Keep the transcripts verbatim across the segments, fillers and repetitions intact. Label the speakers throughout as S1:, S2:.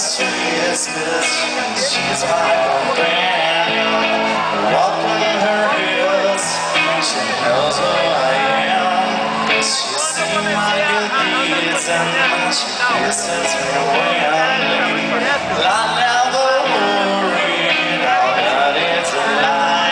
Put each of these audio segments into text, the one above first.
S1: sweetest bitch. She's my girlfriend. Walking her heels, she knows who I am. She's seen my good deeds and she kisses me when I never worry now that it's a lie.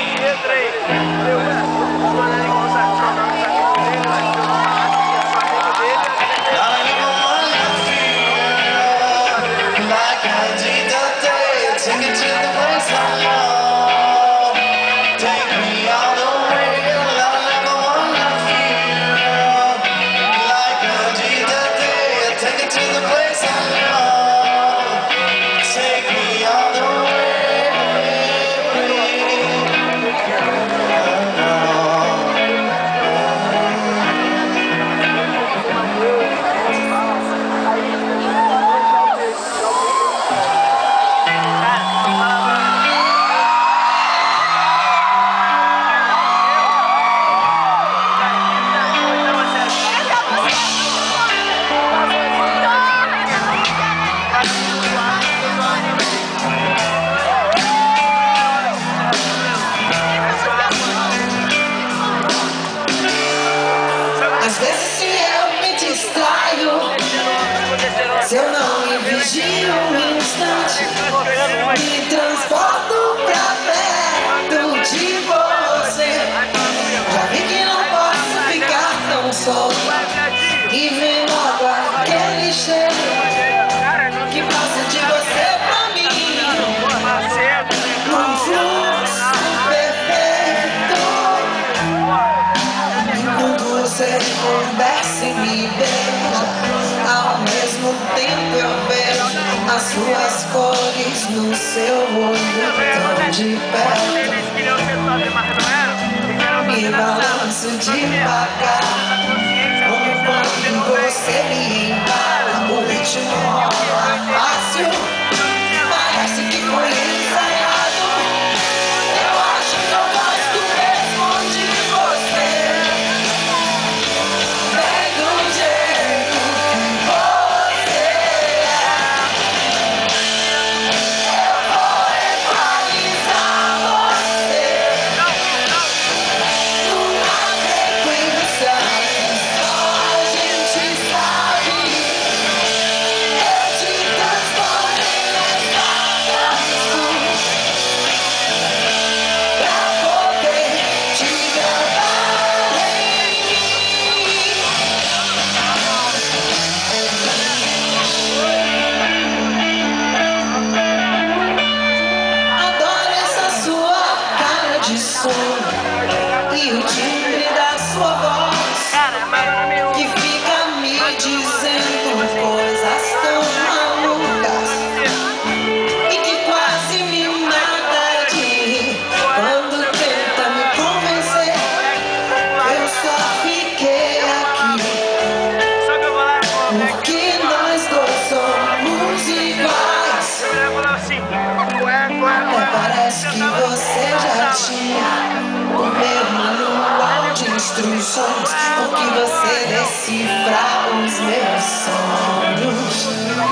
S1: Take it to the place I know. Take me all the way. I never wanna feel like I did that day. Take it to the place I know. Take me all the way.
S2: Às vezes se eu me distraio, se eu não me vigio um instante, me transporto pra perto de você. Já vi que não posso ficar tão só, e vem logo aquele cheiro que passa de você pra mim, num fluxo perfeito. Enquanto você conversa e me beija, ao mesmo tempo eu vejo as suas cores no seu olho tão de perto. Me balanço devagar, como quando você me embala. O ritmo rola fácil, parece que foi ensaiado. Eu acho que eu gosto mesmo de você, bem do jeito que você é. Eu vou equalizar você numa frequência que só a gente sabe. Eu te transformei nessa canção pra poder te gravar em mim. Adoro essa sua cara de sono e o timbre da sua voz, que fica me dizendo coisas tão malucas e que quase me mata de rir. Quando tenta me convencer, eu só fiquei aqui, porque nós dois somos iguais. Até parece que você já tinha o meu manual de instruções, porque você decifra os meus sonhos.